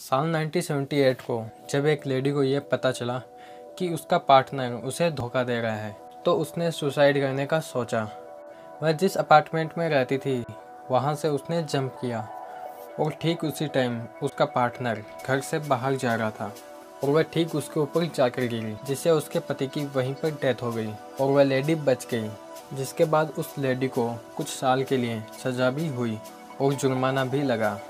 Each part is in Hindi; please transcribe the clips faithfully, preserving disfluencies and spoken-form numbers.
साल उन्नीस सौ अठहत्तर को जब एक लेडी को यह पता चला कि उसका पार्टनर उसे धोखा दे रहा है तो उसने सुसाइड करने का सोचा। वह जिस अपार्टमेंट में रहती थी वहां से उसने जंप किया और ठीक उसी टाइम उसका पार्टनर घर से बाहर जा रहा था और वह ठीक उसके ऊपर जाकर गिरी, जिससे उसके पति की वहीं पर डेथ हो गई और वह लेडी बच गई। जिसके बाद उस लेडी को कुछ साल के लिए सजा भी हुई और जुर्माना भी लगा।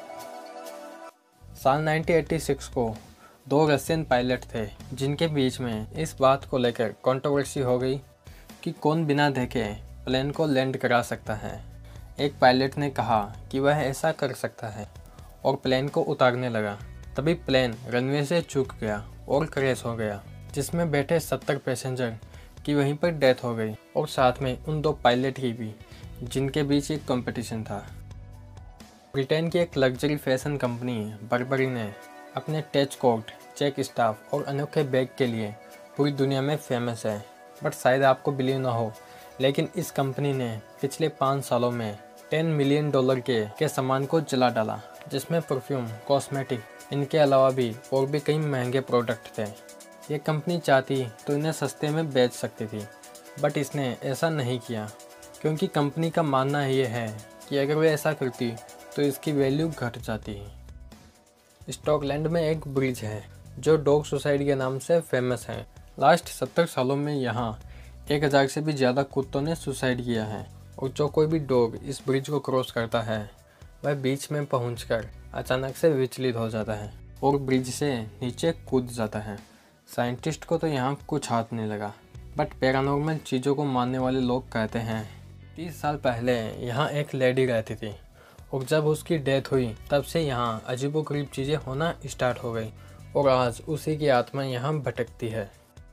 साल उन्नीस सौ छियासी को दो रशियन पायलट थे जिनके बीच में इस बात को लेकर कंट्रोवर्सी हो गई कि कौन बिना देखे प्लेन को लैंड करा सकता है। एक पायलट ने कहा कि वह ऐसा कर सकता है और प्लेन को उतारने लगा। तभी प्लेन रनवे से चूक गया और क्रैश हो गया, जिसमें बैठे सत्तर पैसेंजर की वहीं पर डेथ हो गई और साथ में उन दो पायलट की भी, जिनके बीच एक कंपटीशन था। ब्रिटेन की एक लग्जरी फैशन कंपनी बर्बरी ने अपने टच कोट, चेक स्टाफ और अनोखे बैग के लिए पूरी दुनिया में फेमस है। बट शायद आपको बिलीव ना हो, लेकिन इस कंपनी ने पिछले पाँच सालों में दस मिलियन डॉलर के के सामान को जला डाला, जिसमें परफ्यूम, कॉस्मेटिक, इनके अलावा भी और भी कई महंगे प्रोडक्ट थे। ये कंपनी चाहती तो इन्हें सस्ते में बेच सकती थी, बट इसने ऐसा नहीं किया क्योंकि कंपनी का मानना ये है कि अगर वे ऐसा करती तो इसकी वैल्यू घट जाती है। स्टॉकलैंड में एक ब्रिज है जो डॉग सोसाइटी के नाम से फेमस है। लास्ट सत्तर सालों में यहाँ एक हज़ार से भी ज़्यादा कुत्तों ने सुसाइड किया है और जो कोई भी डॉग इस ब्रिज को क्रॉस करता है वह बीच में पहुंचकर अचानक से विचलित हो जाता है और ब्रिज से नीचे कूद जाता है। साइंटिस्ट को तो यहाँ कुछ हाथ नहीं लगा, बट पैरानॉर्मल चीज़ों को मानने वाले लोग कहते हैं तीस साल पहले यहाँ एक लेडी रहती थी और जब उसकी डेथ हुई तब से यहाँ अजीबोगरीब चीज़ें होना स्टार्ट हो गई और आज उसी की आत्मा यहाँ भटकती है।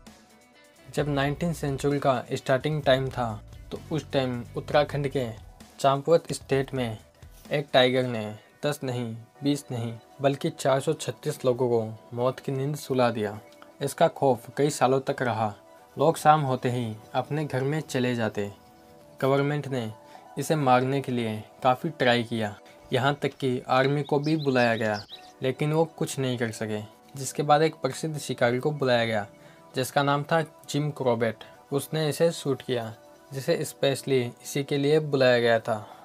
जब नाइनटीन सेंचुरी का स्टार्टिंग टाइम था तो उस टाइम उत्तराखंड के चांपवत स्टेट में एक टाइगर ने दस नहीं, बीस नहीं, बल्कि चार सौ छत्तीस लोगों को मौत की नींद सुला दिया। इसका खौफ कई सालों तक रहा। लोग शाम होते ही अपने घर में चले जाते। गवर्नमेंट ने इसे मारने के लिए काफ़ी ट्राई किया, यहाँ तक कि आर्मी को भी बुलाया गया, लेकिन वो कुछ नहीं कर सके। जिसके बाद एक प्रसिद्ध शिकारी को बुलाया गया जिसका नाम था जिम क्रॉबेट। उसने इसे शूट किया, जिसे स्पेशली इसी के लिए बुलाया गया था।